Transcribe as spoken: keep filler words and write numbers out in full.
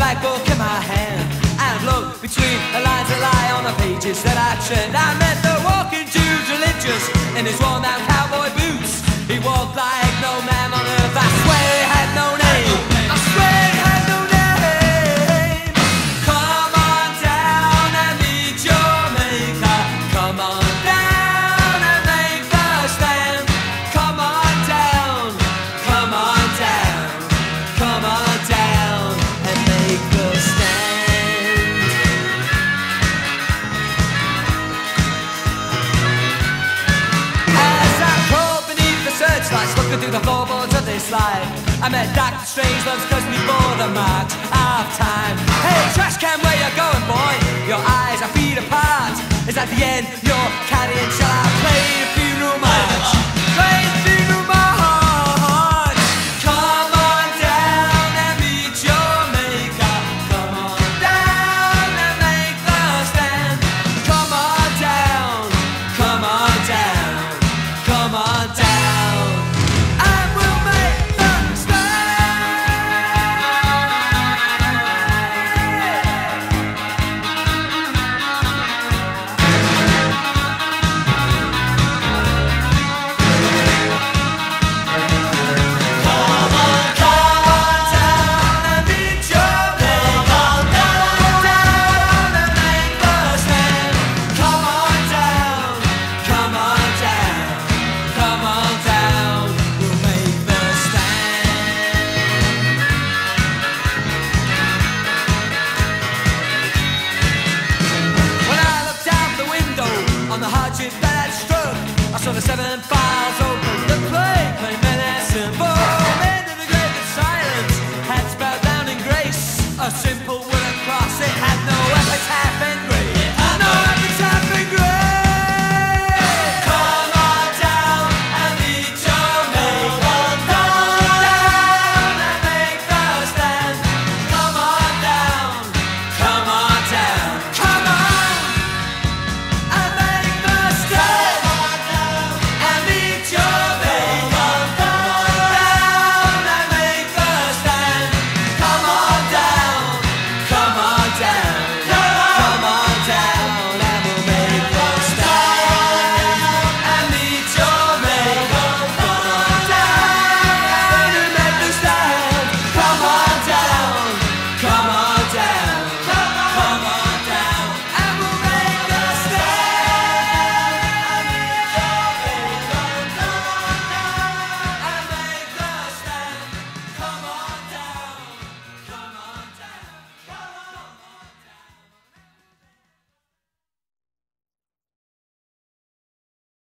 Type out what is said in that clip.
black book in my hand, and look between the lines that lie on the pages that I turned. I met the walking Jude religious in his worn down cowboy boots. He walked like no man on earth. I swear he had no name. I swear he had no name. Come on down and meet your maker. Come on down and make the stand. Come on down, come on down, come on down and make the stand. As I crawled beneath the searchlights, looking through the floorboards of this life, I met Doctor Strangelove's cousin before the march of time. Hey, trash can, where you going, boy? Your eyes are feet apart. Is that the end you're carrying? Shall I